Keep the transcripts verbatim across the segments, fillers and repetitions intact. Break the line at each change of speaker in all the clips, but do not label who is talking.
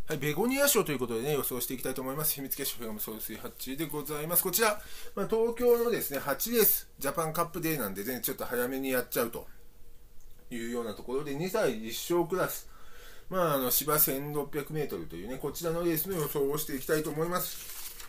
はい、ベゴニア賞ということでね、予想していきたいと思います。秘密結晶フェガム総水はちでございます。こちら、まあ、東京のですね、はちレース、ジャパンカップデーなんでね、ちょっと早めにやっちゃうというようなところで、にさいいっ勝クラス、まあ、あの芝せんろっぴゃくメートルというね、こちらのレースの予想をしていきたいと思います。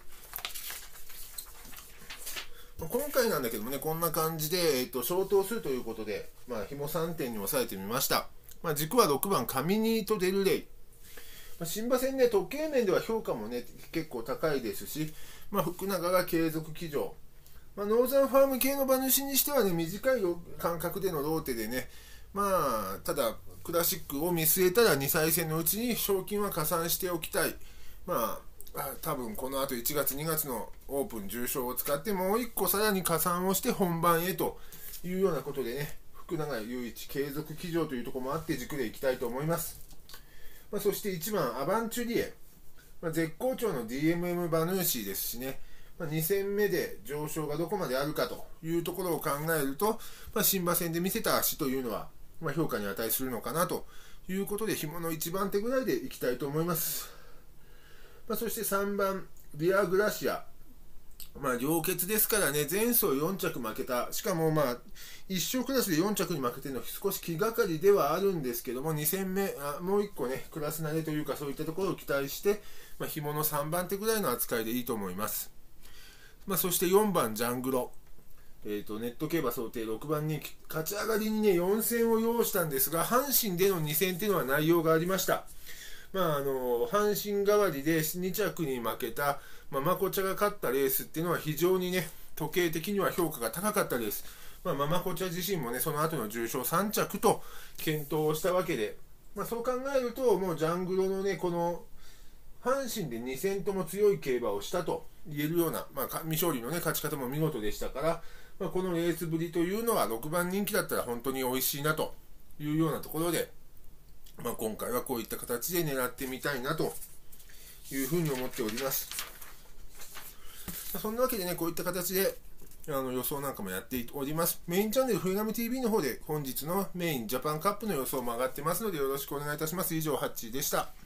今回なんだけどもね、こんな感じで、えっと、消灯するということで、まあ、紐さんてんに押さえてみました。まあ、軸はろくばん、カミニート・デルレイ。まあ、新馬戦ね、時計面では評価もね、結構高いですし、まあ、福永が継続騎乗。まあ、ノーザンファーム系の馬主にしてはね、短い間隔でのローテでね、まあ、ただ、クラシックを見据えたらにさい戦のうちに賞金は加算しておきたい。まあ、多分この後いちがつにがつのオープン重賞を使ってもういっこさらに加算をして本番へというようなことでね、福永雄一継続騎乗というところもあって軸でいきたいと思います。まあ、そしていちばんアバンチュリエ、まあ、絶好調の ディーエムエム バヌーシーですしね、まあ、に戦目で上昇がどこまであるかというところを考えると、まあ、新馬戦で見せた足というのは、まあ、評価に値するのかなということで、紐のいちばん手ぐらいでいきたいと思います。まあ、そしてさんばんビアグラシア、まあ、良血ですからね、前走よん着負けた、しかもまあいっ勝クラスでよん着に負けてるのは少し気がかりではあるんですけども、に戦目、あもういっこね、クラス慣れというか、そういったところを期待して、まあ、紐のさんばん手ぐらいの扱いでいいと思います。まあ、そしてよんばんジャングロ、えーと、ネット競馬想定ろくばん人気、勝ち上がりにね、よん戦を要したんですが、阪神でのに戦というのは内容がありました。まあ、あの阪神代わりでに着に負けた、まあ、マコチャが勝ったレースっていうのは非常にね、時計的には評価が高かったです。まあ、ママコチャ自身もね、その後の重賞さん着と検討をしたわけで、まあ、そう考えると、もうジャングロのね、この阪神でに戦とも強い競馬をしたと言えるような、まあ、未勝利の、ね、勝ち方も見事でしたから、まあ、このレースぶりというのはろくばん人気だったら本当に美味しいなというようなところで、まあ、今回はこういった形で狙ってみたいなというふうに思っております。まあ、そんなわけでね、こういった形であの予想なんかもやっております。メインチャンネル、フェガム ティーブイ の方で本日のメインジャパンカップの予想も上がってますのでよろしくお願いいたします。以上、ハッチーでした。